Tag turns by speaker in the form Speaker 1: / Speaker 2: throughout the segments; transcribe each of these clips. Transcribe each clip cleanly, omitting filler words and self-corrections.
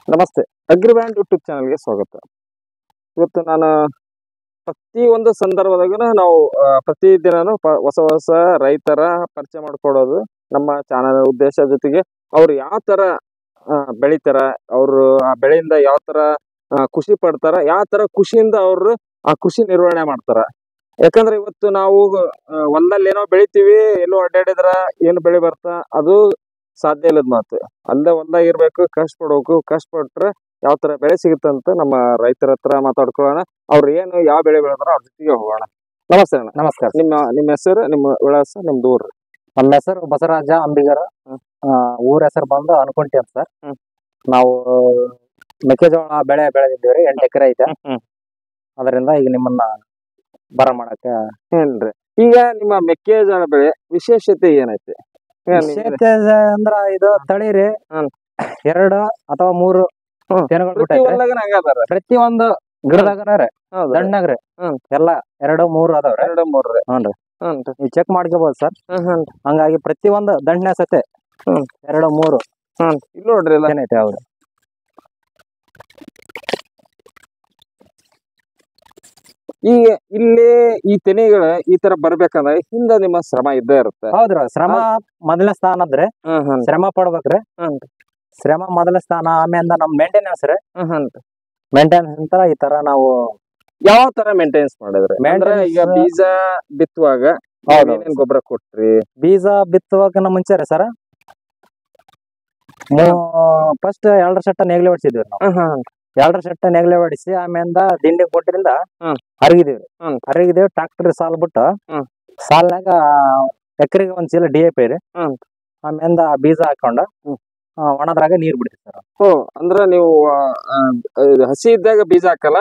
Speaker 1: ನಮಸ್ತೆ, ಅಗ್ರಿಬ್ಯಾಂಡ್ ಯೂಟ್ಯೂಬ್ ಚಾನಲ್ಗೆ ಸ್ವಾಗತ. ಇವತ್ತು ನಾನು ಪ್ರತಿ ಒಂದು ಸಂದರ್ಭದಾಗೂ ನಾವು ಪ್ರತಿದಿನನೂ ಹೊಸ ಹೊಸ ರೈತರ ಪರಿಚಯ ಮಾಡ್ಕೊಡೋದು ನಮ್ಮ ಚಾನಲ್ ಉದ್ದೇಶ. ಜೊತೆಗೆ ಅವ್ರು ಯಾವ ತರ ಬೆಳಿತಾರ, ಅವರು ಆ ಬೆಳೆಯಿಂದ ಯಾವ ತರ ಖುಷಿ ಪಡ್ತಾರ, ಯಾವ ತರ ಖುಷಿಯಿಂದ ಅವರು ಆ ಖುಷಿ ನಿರ್ವಹಣೆ ಮಾಡ್ತಾರ. ಯಾಕಂದ್ರೆ ಇವತ್ತು ನಾವು ಹೊಲದಲ್ಲಿ ಏನೋ ಬೆಳಿತೀವಿ, ಎಲ್ಲೋ ಅಡ್ಡಾಡಿದ್ರ ಏನು ಬೆಳೆ ಬರ್ತಾ ಅದು ಸಾಧ್ಯ ಇಲ್ಲದ ಮಾತು. ಅಲ್ಲೇ ಹೊಲ್ದಾಗ ಇರ್ಬೇಕು, ಕಷ್ಟಪಡ್ಬೇಕು. ಕಷ್ಟಪಟ್ರೆ ಯಾವ ತರ ಬೆಳೆ ಸಿಗುತ್ತಂತ ನಮ್ಮ ರೈತರ ಹತ್ರ ಮಾತಾಡ್ಕೊಳ್ಳೋಣ. ಅವ್ರು ಏನು ಯಾವ ಬೆಳೆ ಬೆಳೆದಾರ ಅವ್ರ ಜೊತೆಗೆ ಹೋಗೋಣ. ನಮಸ್ತೆ ಅಣ್ಣ.
Speaker 2: ನಮಸ್ಕಾರ.
Speaker 1: ನಿಮ್ಮ ಹೆಸರು, ನಿಮ್ಮ ವಿಳಾಸ, ನಿಮ್ದು ಊರು?
Speaker 2: ನಮ್ಮ ಹೆಸರು ಬಸವರಾಜ ಅಂಬಿಗರ. ಊರ ಹೆಸರು ಬಂದು ಅನ್ಕೊಂಟಿ ಅಂತ ಸರ್. ನಾವು ಮೆಕ್ಕೆಜೋಳ ಬೆಳೆ ಬೆಳೆದಿದ್ದೇವ್ರಿ, 8 ಎಕರೆ ಐತೆ. ಅದರಿಂದ ಈಗ ನಿಮ್ಮನ್ನ ಬರ ಮಾಡಕ್ಕೆ
Speaker 1: ಏನ್ರಿ. ಈಗ ನಿಮ್ಮ ಮೆಕ್ಕೆಜೋಳ ಬೆಳೆ ವಿಶೇಷತೆ ಏನೈತಿ?
Speaker 2: ವಿಶೇಷತೆ ಅಂದ್ರ ಇದು ತಳಿರಿ 2 ಅಥವಾ 3 ತೆನೆಗಳು ಬಿಟ್ಟೈತ್ರಿ. ಪ್ರತಿ ಒಂದು ಗಿಡದಾಗ್ರಿ ದಂಡಾಗ್ರಿ ಎಲ್ಲಾ 2, 3 ಅದಾವ್ರಿ.
Speaker 1: 2, 3
Speaker 2: ಹ್ಞೂನ್ರಿ. ನೀವು ಚೆಕ್ ಮಾಡ್ಕೋಬಹುದು ಸರ್. ಹಂಗಾಗಿ ಪ್ರತಿ ಒಂದು ದಂಡನೆ ಸತೆ 2, 3
Speaker 1: ಇಲ್ಲಿ ನೋಡ್ರಿ ಎಲ್ಲ
Speaker 2: ಏನೈತೆ. ಹೌದು.
Speaker 1: ಈಗ ಇಲ್ಲಿ ಈ ತೆನೆಗಳ ಈ ತರ ಬರ್ಬೇಕಂದ್ರೆ ಹಿಂದ ನಿಮ್ಮ ಶ್ರಮ ಇದ್ದೇ ಇರುತ್ತೆ.
Speaker 2: ಹೌದ್ರಿ. ಶ್ರಮ ಮೊದಲನೇ ಸ್ಥಾನ ಅದ್ರಿ. ಶ್ರಮ ಪಡ್ಬೇಕ್ರಿ. ಶ್ರಮ ಮೊದಲ ಸ್ಥಾನ. ಆಮೇಲೆ ನಮ್ ಮೇಂಟೆನೆನ್ಸ್ ರೀ. ಮೇಂಟೆನೆನ್ಸ್ ಅಂತ ಈ ತರ ನಾವು
Speaker 1: ಯಾವ ತರ ಮೇಂಟೆನೆನ್ಸ್ ಮಾಡಿದ್ರೆ? ಈಗ ಬೀಜ ಬಿತ್ತುವಾಗ ಏನೇನ್ ಗೊಬ್ಬರ ಕೊಟ್ರಿ?
Speaker 2: ಬೀಜ ಬಿತ್ತುವಾಗ ಮುಂಚೆ ರೀ ಸರ್, ಫಸ್ಟ್ 2 ಸೆಟ್ ನೇಗ್ಲೆ ಹೊಡಿಸಿದ್ವಿ ನಾವು. 2 ಸೆಟ್ ನೇಗ್ಲೆ ಹೊಡಿಸಿ ಆಮೇಲೆ ದಿಂಡಿ ಕೊಟ್ಟಿರಿಂದ ಹರಗಿದೀವಿ. ಟ್ರಾಕ್ಟರ್ ಸಾಲ್ ಬಿಟ್ಟು ಸಾಲ್ನಾಗ ಎಕರೆಗೆ 1 ಚೀಲ DAP ರೀ. ಆಮೇಲೆ ಬೀಜ ಹಾಕೊಂಡು ಒಣದ್ರಾಗ ನೀರ್ ಬಿಡ್ತೀವಿ ಸರ್.
Speaker 1: ಅಂದ್ರ ನೀವು ಹಸಿ ಇದ್ದಾಗ ಬೀಜ ಹಾಕಲ್ಲ,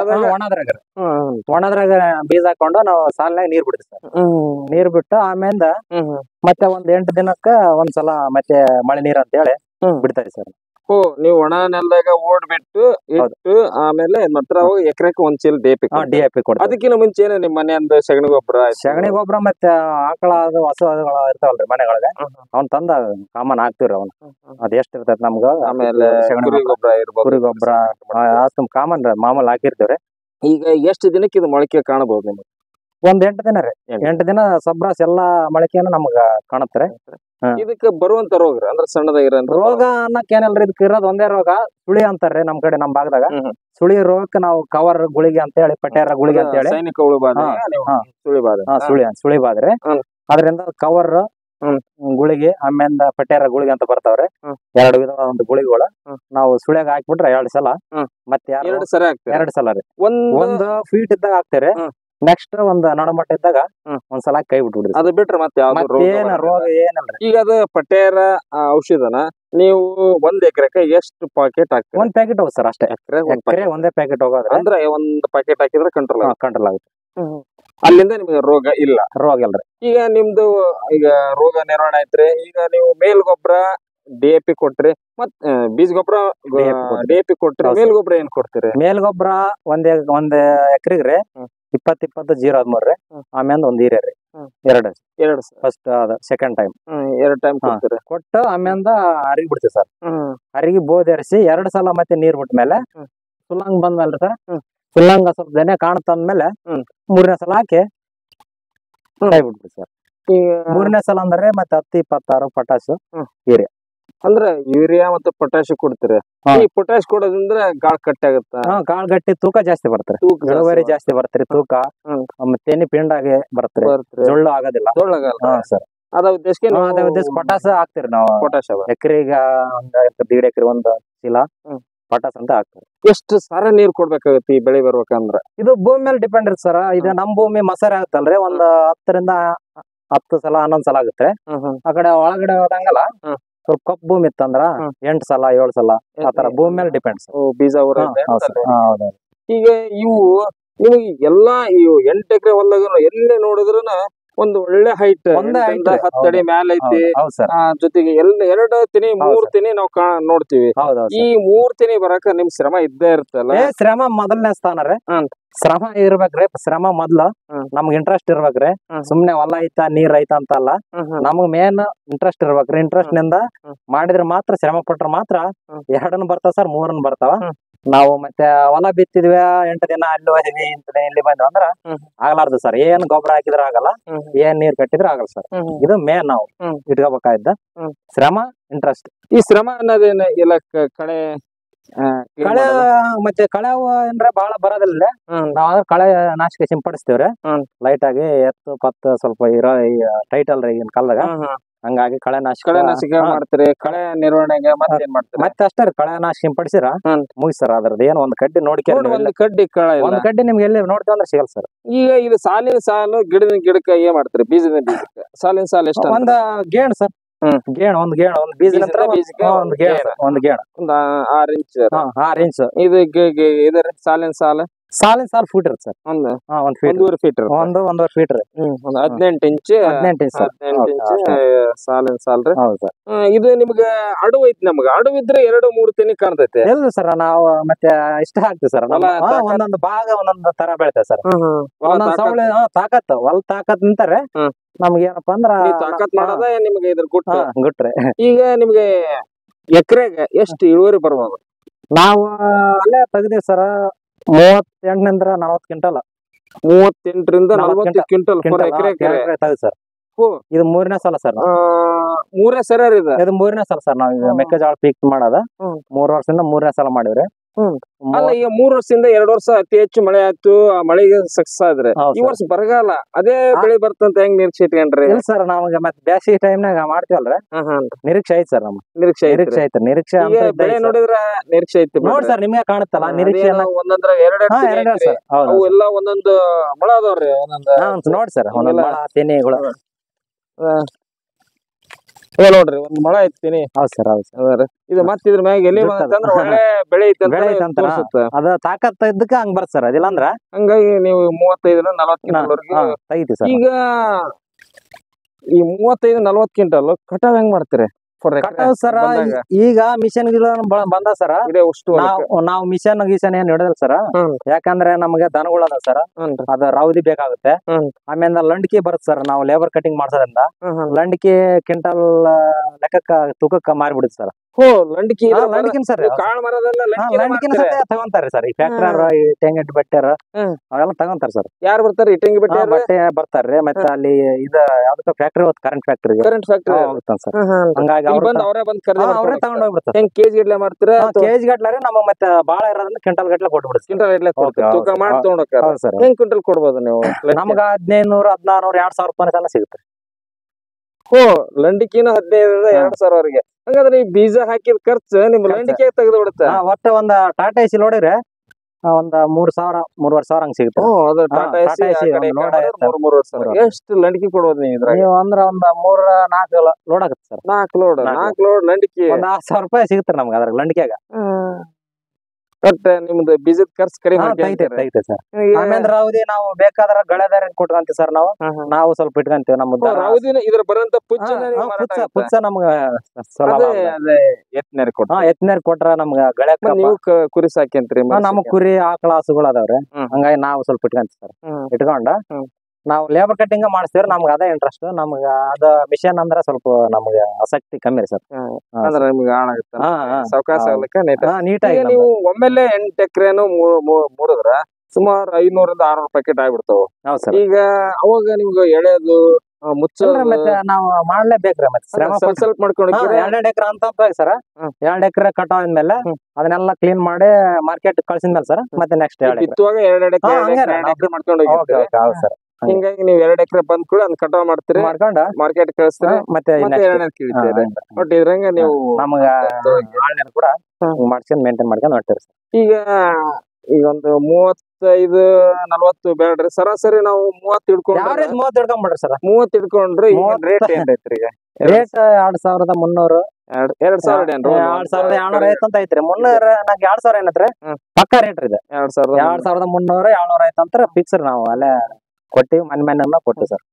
Speaker 2: ಒಣದ್ರಾಗ ಬೀಜ ಹಾಕೊಂಡು ನಾವು ಸಾಲ್ನಾಗ ನೀರ್ ಬಿಡ್ತೀವಿ ಸರ್. ನೀರ್ ಬಿಟ್ಟು ಆಮೇಲೆ ಮತ್ತೆ 8 ದಿನಕ್ಕ ಒಂದ್ಸಲ ಮತ್ತೆ ಮಳೆ ನೀರ್ ಅಂತ ಹೇಳಿ ಬಿಡ್ತಾರೆ ಸರ್.
Speaker 1: ನೀವು ಒಣ ನೆಲದಾಗ ಓಡ್ಬಿಟ್ಟು ಇಟ್ಟು ಆಮೇಲೆ ಮಾತ್ರ ಎಕರೆಕ್ಕೆ 1 ಚೀಲ DAP ಕೊಡ್ತೀವಿ. ಅದಕ್ಕಿಂತ ಮುಂಚೆ ನಿಮ್ಮ ಮನೆಯಿಂದ ಸಗಣಿ ಗೊಬ್ಬರ
Speaker 2: ಮತ್ತೆ ಆಕಳ ಹಸುಗಳು ಇರ್ತಾವಲ್ರಿ ಮನೆಗಳಿಗೆ, ಅವ್ನ್ ತಂದ ಕಾಮನ್ ಹಾಕ್ತಿವ್ರಿ. ಅವ್ನ ಅದ್ ಎಷ್ಟ್ ಇರ್ತೈತಿ ನಮ್ಗ. ಆಮೇಲೆ
Speaker 1: ಸಗಣಿ ಗೊಬ್ಬರ ಇರ್ಬೋದು,
Speaker 2: ಕುರಿ ಗೊಬ್ಬರ ಕಾಮನ್ ಮಾಮೂಲಿ ಹಾಕಿರ್ತೇವ್ರಿ.
Speaker 1: ಈಗ ಎಷ್ಟು ದಿನಕ್ಕೆ ಇದು ಮೊಳಕೆ ಕಾಣಬಹುದು ನಿಮ್ಗೆ?
Speaker 2: 8 ದಿನ ರೀ. 8 ದಿನ ಸಬ್ರಾಸ್ ಎಲ್ಲಾ ಮೊಳಕೆನ ನಮ್ಗ ಕಾಣತ್ರಿ.
Speaker 1: ಇದಕ್ಕೆ ಬರುವಂತ ರೋಗ ಅಂದ್ರೆ ಸಣ್ಣದಾಗಿರ
Speaker 2: ರೋಗ ಅನ್ನಕ್ ಏನಲ್ರಿ. ಇದಕ್ಕೆ ಇರೋದ್ ಒಂದೇ ರೋಗ, ಸುಳಿ ಅಂತಾರ್ರಿ ನಮ್ ಕಡೆ, ನಮ್ ಭಾಗದಾಗ. ಸುಳಿ ರೋಗಕ್ಕೆ ನಾವು ಕವರ್ ಗುಳಿಗೆ ಅಂತ ಹೇಳಿ, ಪಟ್ಯಾರ ಗುಳಿಗೆ ಅಂತ ಹೇಳಿ,
Speaker 1: ಸೈನಿಕ
Speaker 2: ಸುಳಿ ಬಾದ್ರಿ. ಅದರಿಂದ ಕವರ್ ಗುಳಿಗೆ ಆಮೇಲೆ ಪಟ್ಯಾರ ಗುಳಿಗೆ ಅಂತ ಬರ್ತಾವ್ರಿ. 2 ವಿಧವಾದ ಒಂದು ಗುಳಿಗೆಗಳು ನಾವು ಸುಳ್ಯಾಗ ಹಾಕ್ಬಿಟ್ರೆ 2 ಸಲ, ಮತ್ತೆ 2 ಸಲ ರೀ. 1 ಫೀಟ್ ಇದ್ದಾಗ ಹಾಕ್ತೇರಿ. ನೆಕ್ಸ್ಟ್ ಒಂದ್ ನಡಮಟ್ಟ ಇದ್ದಾಗ ಒಂದ್ಸಲ ಕೈ ಬಿಟ್ಬಿಡ್ರಿ.
Speaker 1: ಅದು ಬಿಟ್ರೆ ಮತ್ತೆ
Speaker 2: ರೋಗ ಏನಲ್ರಿ.
Speaker 1: ಈಗ ಅದು ಪಟ್ಯಾರ ಔಷಧನ ನೀವು 1 ಎಕರೆಗೆ ಎಷ್ಟು ಪಾಕೆಟ್ ಹಾಕ್ತೀರಿ?
Speaker 2: 1 ಪ್ಯಾಕೆಟ್ ಹೋಗ್ ಸರ್ ಅಷ್ಟೇ. ಎಕರೆ 1 ಪ್ಯಾಕೆಟ್ ಹೋಗೋದ್ರೆ
Speaker 1: ಅಂದ್ರೆ 1 ಪ್ಯಾಕೆಟ್ ಹಾಕಿದ್ರೆ ಕಂಟ್ರೋಲ್
Speaker 2: ಆಗುತ್ತೆ.
Speaker 1: ಅಲ್ಲಿಂದ ನಿಮ್ಗೆ ರೋಗ ಇಲ್ಲ.
Speaker 2: ಇಲ್ರಿ.
Speaker 1: ಈಗ ನಿಮ್ದು ಈಗ ರೋಗ ನಿರ್ವಹಣೆ ಐತ್ರಿ. ಈಗ ನೀವು ಮೇಲ್ ಗೊಬ್ಬರ DAP ಕೊಟ್ರಿ, ಮತ್ ಬೀಜ ಗೊಬ್ಬರ DAP ಕೊಟ್ರಿ, ಮೇಲ್ ಗೊಬ್ಬರ ಏನ್ ಕೊಡ್ತೀರಿ?
Speaker 2: ಮೇಲ್ ಗೊಬ್ಬರ ಒಂದ್ ಎಕರೆಗೆ 20-20-0-13 ರೀ. ಆಮೇಲೆ 1 ಹೀರೆ ರೀ. 2 ಫಸ್ಟ್ ಸೆಕೆಂಡ್ ಟೈಮ್
Speaker 1: 2 ಟೈಮ್ ಕೊಡ್ತೀರಿ.
Speaker 2: ಕೊಟ್ಟು ಆಮೇಲೆ ಹರಿಗಿ ಬಿಡ್ತೀವಿ ಸರ್. ಹರಿಗಿ ಬೋಧರಿಸಿ 2 ಸಲ ಮತ್ತೆ ನೀರ್ ಬಿಟ್ಮೇಲೆ ಸುಲ್ಲಂಗ್ ಬಂದ್ಮೇಲೆ ಸರ್, ಸುಲ್ಲಂಗ ಸ್ವಲ್ಪ ದನೆ ಕಾಣ್ತಂದ್ಮೇಲೆ 3ನೇ ಸಲ ಹಾಕಿ ಕೈ ಬಿಡ್ತೀವಿ ಸರ್. 3ನೇ ಸಲ ಅಂದ್ರೆ ಮತ್ತೆ 10-26 ಪೊಟಾಶ್ ಹೀರೆ.
Speaker 1: ಅಂದ್ರೆ ಯೂರಿಯಾ ಮತ್ತು ಪೊಟ್ಯಾಶ್ ಕೊಡ್ತೀರಿ. ಈ ಪೊಟ್ಯಾಶ್ ಕೊಡೋದ್ರಿಂದ ಗಾಳ ಕಟ್ಟಿ ಆಗುತ್ತ?
Speaker 2: ಗಾಳ ಗಟ್ಟಿ, ತೂಕ ಜಾಸ್ತಿ ಬರ್ತಾರೆ, ಇಳುವರಿ ಜಾಸ್ತಿ ಬರ್ತಾರೆ, ತೂಕ ತೆನಿ ಪಿಂಡಾಗೆ ಬರ್ತಾರೆ, ಜೊಳ್ಳು ಆಗೋದಿಲ್ಲ ಸರ್.
Speaker 1: ಅದ ಉದ್ದೇಶ
Speaker 2: ಪೊಟಾಸ್ ಹಾಕ್ತಿರಿ ನಾವು.
Speaker 1: ಪೊಟ್ಯಾಶ್
Speaker 2: ಎಕರೆಗ 1.5 ಎಕರೆ 1 ಚೀಲ ಪೊಟಾಸ್ ಅಂತ ಹಾಕ್ತಿವಿ.
Speaker 1: ಎಷ್ಟು ಸಾರ ನೀರ್ ಕೊಡ್ಬೇಕಾಗತ್ತೆ ಈ ಬೆಳೆ ಬರ್ಬೇಕಂದ್ರ?
Speaker 2: ಇದು ಭೂಮಿ ಮೇಲೆ ಡಿಪೆಂಡ್ ಇರುತ್ತೆ ಸರ್. ಇದು ನಮ್ ಭೂಮಿ ಮಸಾರೆ ಆಗುತ್ತಲ್ರಿ, 10 ಸಲ 11 ಸಲ ಆಗುತ್ತೆ. ಆ ಕಡೆ ಒಳಗಡೆ ಹೋದಂಗಲ್ಲ ಸ್ವಲ್ಪ ಕಪ್ಪು ಭೂಮಿ ಇತ್ತಂದ್ರ 8 ಸಲ 7 ಸಲ ಆತರ ಭೂಮಿ ಮೇಲೆ ಡಿಪೆಂಡ್ಸ್.
Speaker 1: ಬೀಜ ಈಗ ಇವು ನಿಮಗೆ ಎಲ್ಲಾ 8 ಎಕರೆ ಹೊಲದಾಗ ಎಲ್ಲಿ ನೋಡಿದ್ರು ಒಂದು ಒಳ್ಳೆ ಹೈಟ್
Speaker 2: ಒಂದೇ height ರೀ.
Speaker 1: 10 ಅಡಿ ಮ್ಯಾಲ ಐತಿ.
Speaker 2: ಹೌದು ಸರ್.
Speaker 1: ಜೊತೆಗೆ ಎರಡು ತಿನಿ ಮೂರ್ ತಿನಿ ನಾವು ನೋಡ್ತೀವಿ. ಈ 3 ತಿನಿ ಬರಾಕ ನಿಮ್ ಶ್ರಮ ಇದ್ದೇ ಇರ್ತಲ್ಲ.
Speaker 2: ಶ್ರಮ ಮೊದಲನೇ ಸ್ಥಾನ ರೀ. ಶ್ರಮ ಇರ್ಬೇಕ್ರಿ. ಶ್ರಮ ಮೊದ್ಲು ನಮ್ಗ್ ಇಂಟ್ರೆಸ್ಟ್ ಇರ್ಬೇಕ್ರಿ. ಸುಮ್ನೆ ಹೊಲ ಐತಾ ನೀರ್ ಐತಾ ಅಂತ ಅಲ್ಲ, ನಮಗ್ ಮೇನ್ ಇಂಟ್ರೆಸ್ಟ್ ಇರ್ಬೇಕ್ರಿ. ಇಂಟ್ರೆಸ್ಟ್ ನಿಂದ ಮಾಡಿದ್ರೆ ಮಾತ್ರ, ಶ್ರಮ ಪಟ್ರ ಮಾತ್ರ 2 ಬರ್ತಾವ ಸರ್, 3 ಬರ್ತಾವ. ನಾವು ಮತ್ತೆ ಹೊಲ ಬಿತ್ತಿದ್ವಿ 8 ದಿನ ಅಲ್ಲಿ ಹೋದಿವಿ, ಇಲ್ಲಿ ಬಂದ್ವಿ ಅಂದ್ರ ಆಗ್ಲಾರ್ದು ಸರ್. ಏನ್ ಗೊಬ್ಬರ ಹಾಕಿದ್ರ ಆಗಲ್ಲ, ಏನ್ ನೀರ್ ಕಟ್ಟಿದ್ರ ಆಗಲ್ಲ ಸರ್. ಇದು ಮೇನ್ ನಾವು ಇಟ್ಕೋಬೇಕಾಯ್ತ ಶ್ರಮ, ಇಂಟ್ರೆಸ್ಟ್.
Speaker 1: ಈ ಶ್ರಮ ಅನ್ನೋದೇನ ಇಲ್ಲ ಕಳೆ
Speaker 2: ಕಳೆ ಮತ್ತೆ ಕಳೆ ಅಂದ್ರೆ ಬಹಳ ಬರೋದಿಲ್ಲ. ನಾವ್ ಕಳೆ ನಾಶಕ ಸಿಂಪಡಿಸ್ತೇವ್ರಿ ಲೈಟ್ ಆಗಿ. ಎತ್ತು ಪತ್ತು ಸ್ವಲ್ಪ ಇರೋ ಟೈಟ್ ಅಲ್ರಿ ಈಗಿನ ಕಾಲದಾಗ, ಹಂಗಾಗಿ ಕಳೆ ನಾಶಕ
Speaker 1: ಮಾಡ್ತೀರಿ. ಕಳೆ ನಿರ್ವಹಣೆಗೆ ಮತ್ತೇನ್ ಮಾಡ್ತೀರಿ?
Speaker 2: ಮತ್ತೆ ಅಷ್ಟೇ ರೀ, ಕಳೆ ನಾಶ ಸಿಂಪಡಿಸಿರ ಮುಗಿಸ್ತಾರ. ಅದ್ರದ್ದು ಏನ್ ಒಂದ್ ಕಡ್ಡಿ ನೋಡ್ಕೊ, ಒಂದ್ ಕಡ್ಡಿ ನಿಮ್ಗೆ ಎಲ್ಲಿ ನೋಡ್ಕೊಂಡ್ರೆ ಸಿಗಲ್ಲ ಸರ್.
Speaker 1: ಈಗ ಇದು ಸಾಲಿನ ಸಾಲು, ಗಿಡದ ಗಿಡಕ್ಕೆ ಏನ್ ಮಾಡ್ತೀರಿ? ಬೀಜದ ಬೀಜಕ್ಕೆ ಸಾಲಿನ ಸಾಲು ಎಷ್ಟು?
Speaker 2: ಒಂದ್ ಗೇಣ್ ಸರ್. ಒಂದ್ ಬೀಜ ನಂತರ ಒಂದ್ ಗೇಣ್, ಒಂದ್
Speaker 1: 6 ಇಂಚ್.
Speaker 2: 6 ಇಂಚ್.
Speaker 1: ಇದು ಸಾಲಿನ ಸಾಲು
Speaker 2: ಫೂಟ್ ಇರುತ್ತೆ ಸರ್.
Speaker 1: ಒಂದೂವರೆ ಫೀಟ್,
Speaker 2: ಒಂದೂವರೆ ಫೀಟ್ ರೀ.
Speaker 1: 18 ಇಂಚ್. 18 ಇಂಚ್ ಸಾಲಿನ ಸಾಲ್ರಿ. ಇದು ನಿಮ್ಗೆ ಅಡುವು ಐತಿ. ನಮ್ಗೆ ಅಡುವು ಇದ್ರೆ 2-3 ತಿನಿ ಕಾಣ್ತೈತೆ.
Speaker 2: ಇಲ್ಲ ಸರ್, ನಾವು ಮತ್ತೆ ಇಷ್ಟ ಹಾಕ್ತಿವಿ ಸರ್. ಒಂದೊಂದು ಭಾಗ ಒಂದೊಂದು ತರ ಬೆಳಿತೇವೆ ಸರ್. ಸವಳೆ ತಾಕತ್ ಹೊಲ ತಾಕತ್ ನಿಂತಾರೆ. ನಮ್ಗೆ ಏನಪ್ಪಾ ಅಂದ್ರ
Speaker 1: ತಾಕತ್ ಮಾಡೋದ ನಿಮ್ಗೆ ಇದ್ರ
Speaker 2: ಗುಟ್ರೆ.
Speaker 1: ಈಗ ನಿಮ್ಗೆ ಎಕರೆಗೆ ಎಷ್ಟು ಇಳುವರಿ ಬರ್ಬೋದು?
Speaker 2: ನಾವು ಅಲ್ಲೇ ತೆಗ್ದಿವಿ ಸರ್, 38 40 ಕ್ವಿಂಟಲ್.
Speaker 1: 38 40 ಕ್ವಿಂಟಲ್ ಎಕರೆ
Speaker 2: ಸರ್. ಇದು 3ನೇ ಸಲ ಸರ್.
Speaker 1: 3ನೇ ಸಲ
Speaker 2: ಇದು 3ನೇ ಸಲ ಸರ್. ನಾವ್ ಮೆಕ್ಕೆಜೋಳ ಪೀಕ್ ಮಾಡೋದ 3 ವರ್ಷದಿಂದ 3ನೇ ಸಲ ಮಾಡಿವ್ರಿ.
Speaker 1: ಅಲ್ಲ, ಈಗ 3 ವರ್ಷದಿಂದ 2 ವರ್ಷ ಅತಿ ಹೆಚ್ಚು ಮಳೆ ಆಯ್ತು. ಆ ಮಳೆಗೆ ಸಕ್ಸಸ್ ಆದ್ರೆ ಈ ವರ್ಷ ಬರಗಾಲ ಅದೇ ಬೆಳೆ ಬರ್ತಂತ ಹೆಂಗ್ ನಿರೀಕ್ಷೆ ಇಟ್ಕೊಂಡ್ರಿ?
Speaker 2: ಇಲ್ಲ ಸರ್, ನಮ್ಗೆ ಮತ್ತೆ ಬ್ಯಾಸಿಗೆ ಟೈಮ್ನಾಗ ಮಾಡ್ತೀವಲ್ರಿ, ನಿರೀಕ್ಷೆ ಐತಿ ಸರ್. ನಮ್ ನಿರೀಕ್ಷೆ ಐತಿ. ನಿರೀಕ್ಷೆ
Speaker 1: ಬೆಳೆ ನೋಡಿದ್ರ ನಿರೀಕ್ಷೆ ಐತಿ
Speaker 2: ನೋಡಿ ಸರ್. ನಿಮ್ಗೆ ಕಾಣುತ್ತಲ್ಲ ನಿರೀಕ್ಷೆ.
Speaker 1: ಒಂದೊಂದ್ರ 2 ಅವು ಎಲ್ಲ ಒಂದೊಂದು ಮಳ ಅದಾವ್ರಿ.
Speaker 2: ನೋಡಿ ಸರ್, ಒಂದೊಂದು ಮಳ ತೆನೆಗಳು
Speaker 1: ನೋಡ್ರಿ, ಒಂದ್ ಮಳ ಐತಿನಿ.
Speaker 2: ಹೌದ್ ಸರ್, ಹೌದು.
Speaker 1: ಇದು ಮತ್ತ ಇದ್ರ ಮ್ಯಾಗ ಎಲ್ಲಿ ಬಂತಂದ್ರ ಒಳ್ಳೆ ಬೆಳೆ ಐತೆ.
Speaker 2: ಅದ ತಾಕತ್ ಇದ್ದಕ್ಕ ಹಂಗ್ ಬರ್ತ ಸರ್. ಅದಿಲ್ಲ ಅಂದ್ರ
Speaker 1: ಹಂಗಾಗಿ ನೀವು 35-40 ಕ್ವಿಂಟಲ್. ಈಗ ಈ 35-40 ಕ್ವಿಂಟಲ್ ಕಟಾವ್ ಹೆಂಗ್ ಮಾಡ್ತೀರಿ?
Speaker 2: ಕಟಾವ್ ಸರ್ ಈಗ ಮಿಷನ್ ಬಂದ ಸರ್. ನಾವು ಮಿಷನ್ ಏನ್ ಹಿಡಿದಲ್ ಸರ್. ಯಾಕಂದ್ರೆ ನಮ್ಗೆ ದನಗಳು ಅದ ಸರ್, ಅದ ರೌದಿ ಬೇಕಾಗುತ್ತೆ. ಆಮೇಲೆ ಲಂಡ್ಕಿ ಬರುತ್ತೆ ಸರ್. ನಾವು ಲೇಬರ್ ಕಟಿಂಗ್ ಮಾಡ್ಸೋದ್ರಿಂದ ಲಂಡ್ಕಿ ಕ್ವಿಂಟಲ್ ಲೆಕ್ಕಕ್ಕ ತೂಕಕ್ಕ ಮಾರ್ಬಿಡುತ್ತೆ ಸರ್. ಲಂಡ್ಕಿನ್ ಸರ್, ಲಂಡ್ಕಿನ ತಗೊಂತಾರೆ ಸರ್. ಈ ಫ್ಯಾಕ್ಟರ್, ಈ ಟೆಂಗಟ್ ಬಟ್ಟೆರ ಅವೆಲ್ಲ ತಗೊಂತಾರ ಸರ್.
Speaker 1: ಯಾರು ಬರ್ತಾರೆ? ಇಟ್ಟಂಗಿ
Speaker 2: ಬಟ್ಟೆ ಬರ್ತಾರ್ರಿ. ಮತ್ತೆ ಅಲ್ಲಿ ಇದು ಯಾವ್ದಕ್ಕ ಫ್ಯಾಕ್ಟ್ರಿ ಕರೆಂಟ್ ಫ್ಯಾಕ್ಟ್ರಿ ಹೋಗ್ತಾನ ಸರ್. ಹಂಗಾಗಿ
Speaker 1: ಅವರೇ
Speaker 2: ತಗೊಂಡ್ ಹೋಗ್ಬಿಡ್ತಾರೆ.
Speaker 1: ಕೆಜಿ ಗಟ್ಲೆ ಮಾಡ್ತೀರಾ?
Speaker 2: ಕೆಜಿ ಗಟ್ಲೆ ನಮ್ಮ ಮತ್ತೆ ಬಾಳ ಇರೋದ್ರಿಂದ ಕ್ವಿಂಟಲ್ ಗಟ್ಲೆ ಕೊಟ್ಬಿಡ್ತೀವಿ.
Speaker 1: ತೂಕ ಮಾಡಿ ತಗೊಂಡ್
Speaker 2: ಸರ್.
Speaker 1: ಹೆಂಗ್ ಕ್ವಿಂಟಲ್ ಕೊಡ್ಬೋದು ನೀವು?
Speaker 2: ನಮ್ಗ 1500 1600 2000 ರೂಪಾಯಿ ತನಕ ಸಿಗುತ್ತೆ.
Speaker 1: ಲಂಡಿಕಿನ 15,000-2,000 ವರೆಗೆ. ಹಂಗಾದ್ರೆ ಈ ಬೀಜ ಹಾಕಿದ ಖರ್ಚು ನಿಮ್ ಲಂಡಿಕೆ ತೆಗೆದು ಬಿಡುತ್ತೆ.
Speaker 2: ಒಟ್ಟ ಒಂದ್ ಟಾಟಾ ಎಸಿ ನೋಡಿದ್ರೆ ಒಂದ್ 3,000 3,500 ಹಂಗ ಸಿಗುತ್ತೆ.
Speaker 1: ಎಷ್ಟು ಲಂಡಿಕೆ ಕೊಡ್ಬೋದು
Speaker 2: ನೀವು? ಅಂದ್ರ ಒಂದ್ 3-4 ಲೋಡ್ ಆಗುತ್ತೆ ಸರ್.
Speaker 1: 4 ಲೋಡ್ ಲಂಡಿಕೆ
Speaker 2: ಒಂದ್ 1000 ರೂಪಾಯಿ ಸಿಗುತ್ತೆ ನಮ್ಗೆ ಅದ್ರ ಲಂಡಿಕೆಗ.
Speaker 1: ನಿಮ್ದು ಬೀಜದ ಖರ್ಚು ಕಡಿಮೆ
Speaker 2: ಐತೆ ಸರ್. ಆಮೇಲೆ ರೌದಿ ನಾವು ಬೇಕಾದ್ರ ಗಳೆದಾರ ಕೊಟ್ಕೊಂತೀವಿ ಸರ್. ನಾವು ಸ್ವಲ್ಪ ಇಟ್ಕೊಂತೀವಿ. ನಮ್ದು
Speaker 1: ಇದ್ರ ಬರಂತ
Speaker 2: ಪುಚ್ಚ ನಮ್ಗ ಎತ್ನೇರ್ ಕೊಟ್ರ ನಮ್ಗ ಗಳೆ.
Speaker 1: ನೀವು ಕುರಿ ಸಾಕ್ಯಂತ್ರಿ?
Speaker 2: ನಮಗ್ ಕುರಿ ಆಕಳ ಹಸುಗಳು ಅದಾವ್ರಿ. ಹಂಗಾಗಿ ನಾವು ಸ್ವಲ್ಪ ಇಟ್ಕೊಂತೀವಿ ಸರ್. ಇಟ್ಕೊಂಡ ನಾವು ಲೇಬರ್ ಕಟಿಂಗ್ ಮಾಡಿಸ್ತೀವ್ರಿ. ನಮ್ಗೆ ಅದೇ ಇಂಟ್ರೆಸ್ಟ್. ನಮ್ಗ ಅದ ಮಿಷನ್ ಅಂದ್ರ ಸ್ವಲ್ಪ ನಮ್ಗೆ ಆಸಕ್ತಿ ಕಮ್ಮಿ ರೀ ಸರ್.
Speaker 1: ಅಂದ್ರೆ ನಿಮ್ಗೆ ಸಾವಕಾಶ ನೀಟಾಗಿ ನೀವು ಒಮ್ಮೆಲೆ 8 ಎಕರೆನು ಮೂಡಿದ್ರ ಸುಮಾರು 500-600 ಪ್ಯಾಕೆಟ್ ಆಗ್ಬಿಡ್ತಾವ. ಈಗ ಅವಾಗ ನಿಮ್ಗೆ ಎಳೆದು ಮುಚ್ಚೋದು
Speaker 2: ಮತ್ತೆ ನಾವು ಮಾಡ್ಲೇಬೇಕ್ರಿ. ಮತ್ತೆ
Speaker 1: ಸ್ವಲ್ಪ ಮಾಡ್ಕೊಂಡು
Speaker 2: 2 ಎಕರೆ ಅಂತ ಸರ್. 2 ಎಕರೆ ಕಟಾವ್ ಆದ್ಮೇಲೆ ಅದನ್ನೆಲ್ಲ ಕ್ಲೀನ್ ಮಾಡಿ ಮಾರ್ಕೆಟ್ ಕಳ್ಸಿದ್ಮೇಲೆ ಸರ್ ಮತ್ತೆ ನೆಕ್ಸ್ಟ್
Speaker 1: ಬಿತ್ತುವಾಗ 2 ಎಕರೆ ಮಾಡ್ಕೊಂಡು ಹೋಗಿ ಸರ್. ಹಿಂಗಾಗಿ ನೀವು 2 ಎಕರೆ ಬಂದ್ ಕೂಡ ಅದನ್ನ ಕಟಾವ್ ಮಾಡ್ತೀರಿ, ಮಾಡ್ಕೊಂಡ ಮಾರ್ಕೆಟ್ ಕಳಿಸ್ತೀರಿ, ಮತ್ತೆ 2 ಕೇಳ್ತೀರಿ. ಬಟ್ ಇದ್ರಂಗ ನೀವು
Speaker 2: ನಮಗ ಕೂಡ ಮಾಡ್ಸ್ಕೊಂಡ್ ಮೇಂಟೈನ್ ಮಾಡ್ಕೊಂಡ್ ಮಾಡ್ತೀರಿ ಸರ್.
Speaker 1: ಈಗ ಒಂದು 35-40 ಬೇಡ್ರಿ, ಸರಾಸರಿ ನಾವು 30
Speaker 2: ಹಿಡ್ಕೊಂಡ್ಬಿಡ್ರಿ ಸರ್.
Speaker 1: 30 ಹಿಡ್ಕೊಂಡ್ರಿ. ರೇಟ್ ಏನ್ ಐತ್ರಿ? ಈಗ
Speaker 2: ರೇಟ್ 2,300 2,200 ಐತ್ ಅಂತ ಐತ್ರಿ. 300 ನಂಗೆ 2,000 ಏನತ್ರಿ ಪಕ್ಕ ರೇಟ್ ಇದೆ. 2,300 2,700 ಐತ್ ಅಂತ ಫಿಕ್ಸ್ ನಾವು ಅಲ್ಲೇ ಕೊಟ್ಟಿವಿ. ಮನೆ ಕೊಟ್ಟು ಸರ್.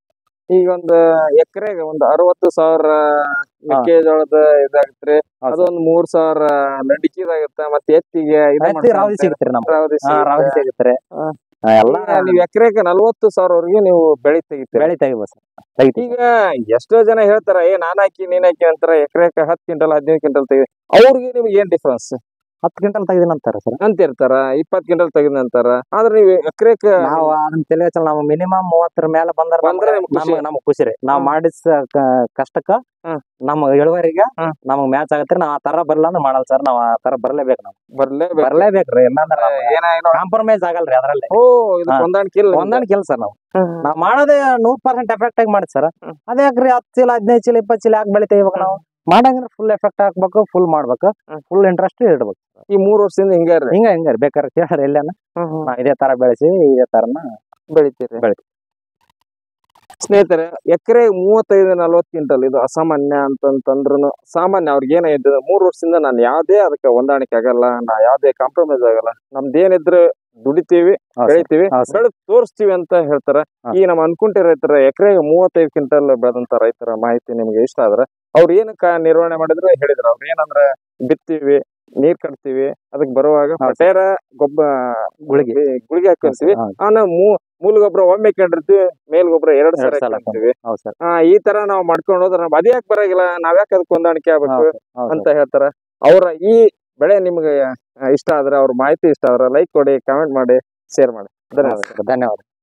Speaker 1: ಈಗ ಒಂದು ಎಕರೆಗೆ ಒಂದು 60,000 ಮೆಕ್ಕೆಜೋಳದ ಇದಾಗತ್ರಿ. ಅದೊಂದ್ 3,000 ನಡಿಕಿದಾಗತ್ತ. ಮತ್ತೆ ಎತ್ತಿಗೆ
Speaker 2: ರಾವದಿ ಸಿಗತ್ರಿ ನಮ್ಗೆ.
Speaker 1: ರಾವದಿ
Speaker 2: ರಾವದಿ ಸಿಗತ್ರಿ. ಎಲ್ಲಾ
Speaker 1: ನೀವ್ ಎಕರೆಗೆ 40,000 ವರೆಗೂ ನೀವು ಬೆಳಿ ತೆಗಿತೀರಿ.
Speaker 2: ಬೆಳಿ ತೆಗಿಬೋದು ಸರ್.
Speaker 1: ಈಗ ಎಷ್ಟೋ ಜನ ಹೇಳ್ತಾರ ನಾನ್ ಹಾಕಿ ನೀನ್ ಹಾಕಿ ಅಂತಾರ. ಎಕರೆಕ 10 ಕ್ವಿಂಟಲ್ 15 ಕ್ವಿಂಟಲ್ ತೆಗಿ. ಅವ್ರಿಗೆ ನಿಮ್ಗೆ ಏನ್ ಡಿಫ್ರೆನ್ಸ್?
Speaker 2: 10 ಕ್ವಿಂಟಲ್ ತೆಗ್ದಿನ ಅಂತಾರ ಸರ್
Speaker 1: ಅಂತಿರ್ತಾರ. 20 ಕ್ವಿಂಟಲ್ ತೆಗಿದ ಅಂತಾರ. ಆದ್ರೆ ನೀವು ಎಕರೆಕ
Speaker 2: ನಾವು ಅದನ್ನ ತಲೆ ನಾವು ಮಿನಿಮಮ್ 30 ಮೇಲೆ ಬಂದ್ರೆ ನಮಗ್ ಖುಷಿ ರೀ. ನಾವ್ ಮಾಡಿದ ಕಷ್ಟಕ್ಕ ನಮ್ ಇಳುವರಿಗೆ ನಮಗ್ ಮ್ಯಾಚ್ ಆಗತ್ರಿ. ನಾವ್ ಆ ತರ ಬರ್ಲ ಅಂದ್ರೆ ಮಾಡಲ್ ಸರ್. ನಾವ್ ಆ ತರ ಬರ್ಲೇಬೇಕು. ನಾವು ಬರ್ಲೇಬೇಕ್ರಿ. ಇಲ್ಲಾಂದ್ರೆ ಕಾಂಪ್ರಮೈಸ್ ಆಗಲ್ರಿ ಅದ್ರಲ್ಲಿ. ಹೊಂದಾಣಿಕೆ ಇಲ್ಲ ಸರ್. ನಾವ್ ಮಾಡೋದೇ 100% ಎಫೆಕ್ಟ್ ಆಗಿ ಮಾಡಿ ಸರ್. ಅದೇ ಯಾಕ್ರಿ 10 ಚೀಲ 15 ಚೀಲ 20 ಚೀಲ ಯಾಕೆ ಬೆಳಿತಾ ಇವಾಗ ನಾವು ಮಾಡಂಗ್ರೆ ಫುಲ್ ಎಫೆಕ್ಟ್ ಹಾಕ್ಬೇಕು. ಫುಲ್ ಮಾಡ್ಬೇಕು. ಫುಲ್ ಇಂಟ್ರೆಸ್ಟ್ ಇಡ್ಬೇಕು.
Speaker 1: ಈ 3 ವರ್ಷದಿಂದ
Speaker 2: ಹಿಂಗ ಬೇಕಾದ್ರೆ ಕೇಳ್ರಿ ಎಲ್ಲಾನ ನಾವ್ ಇದೇ ತರ ಬೆಳೆಸಿ ಇದೇ ತರನ
Speaker 1: ಬೆಳಿತೀರಿ. ಸ್ನೇಹಿತರೆ, ಎಕರೆ 35-40 ಕ್ವಿಂಟಲ್ ಇದು ಅಸಾಮಾನ್ಯ ಅಂತಂದ್ರೂ ಸಾಮಾನ್ಯ. ಅವ್ರಿಗೆ ಏನಾಯ್ತು 3 ವರ್ಷದಿಂದ ನಾನು ಯಾವ್ದೇ ಅದಕ್ಕೆ ಹೊಂದಾಣಿಕೆ ಆಗಲ್ಲ. ನಾ ಯಾವ್ದೇ ಕಾಂಪ್ರಮೈಸ್ ಆಗಲ್ಲ. ನಮ್ದೇನಿದ್ರು ದುಡಿತೀವಿ, ಬೆಳಿತೀವಿ, ಬೆಳೆದು ತೋರಿಸ್ತೀವಿ ಅಂತ ಹೇಳ್ತಾರ. ಈ ನಮ್ಮ ಅನ್ಕುಂಟೆ ರೈತರ ಎಕರೆಗೆ 35 ಕ್ವಿಂಟಲ್ ಬೆಳೆದಂತ ರೈತರ ಮಾಹಿತಿ ನಿಮ್ಗೆ ಇಷ್ಟ ಆದ್ರೆ ಅವ್ರು ಏನಕ್ಕ ನಿರ್ವಹಣೆ ಮಾಡಿದ್ರೆ ಹೇಳಿದ್ರು. ಅವ್ರು ಏನಂದ್ರ ಬಿತ್ತೀವಿ, ನೀರ್ ಕಟ್ತೀವಿ, ಅದಕ್ಕೆ ಬರುವಾಗ ಪಟೇರ ಗುಳಿಗೆ ಹಾಕಿರ್ತೀವಿ. ಮೂಲ ಗೊಬ್ಬರ ಒಮ್ಮೆ ಕಂಡಿರ್ತೀವಿ, ಮೇಲ್ ಗೊಬ್ಬರ 2 ಸಲ ಹಾಕ್ತಿವಿ. ಈ ತರ ನಾವ್ ಮಾಡ್ಕೊಂಡು ಹೋದ್ರ ಅದೇ ಯಾಕೆ ಬರಾಗಿಲ್ಲ, ನಾವ್ಯಾಕೆ ಅದಕ್ಕೆ ಹೊಂದಾಣಿಕೆ ಆಗ್ಬೇಕು ಅಂತ ಹೇಳ್ತಾರ. ಅವ್ರ ಈ ಬೆಳೆ ನಿಮ್ಗೆ ಇಷ್ಟ ಆದ್ರೆ, ಅವ್ರ ಮಾಹಿತಿ ಇಷ್ಟ ಆದ್ರೆ ಲೈಕ್ ಕೊಡಿ, ಕಮೆಂಟ್ ಮಾಡಿ, ಶೇರ್ ಮಾಡಿ. ಧನ್ಯವಾದ.